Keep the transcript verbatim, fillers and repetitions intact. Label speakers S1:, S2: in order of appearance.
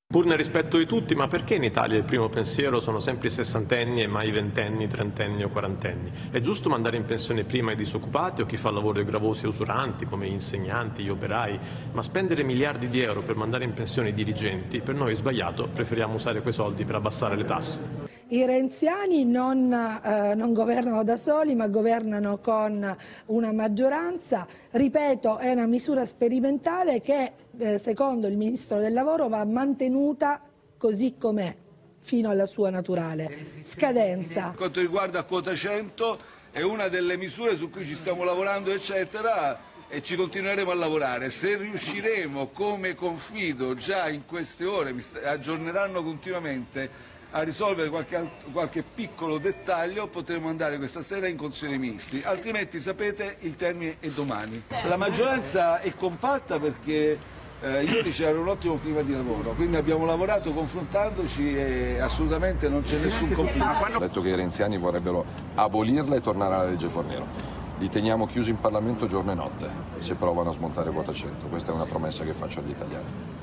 S1: Pur nel rispetto di tutti, ma perché in Italia il primo pensiero sono sempre i sessantenni e mai i ventenni, trentenni o quarantenni? È giusto mandare in pensione prima i disoccupati o chi fa lavori gravosi e usuranti come gli insegnanti, gli operai, ma spendere miliardi di euro per mandare in pensione i dirigenti, per noi è sbagliato, preferiamo usare quei soldi per abbassare le tasse.
S2: I renziani non, eh, non governano da soli, ma governano con una maggioranza. Ripeto, è una misura sperimentale che, eh, secondo il Ministro del Lavoro, va mantenuta così com'è, fino alla sua naturale scadenza.
S3: Per quanto riguarda quota cento, è una delle misure su cui ci stiamo lavorando, eccetera, e ci continueremo a lavorare. Se riusciremo, come confido già in queste ore, mi aggiorneranno continuamente, a risolvere qualche, qualche piccolo dettaglio, potremo andare questa sera in Consiglio dei Ministri, altrimenti sapete il termine è domani. La maggioranza è compatta perché eh, ieri c'era un ottimo clima di lavoro, quindi abbiamo lavorato confrontandoci e assolutamente non c'è nessun conflitto.
S4: Ha detto che i renziani vorrebbero abolirla e tornare alla legge Fornero. Li teniamo chiusi in Parlamento giorno e notte se provano a smontare quota cento, questa è una promessa che faccio agli italiani.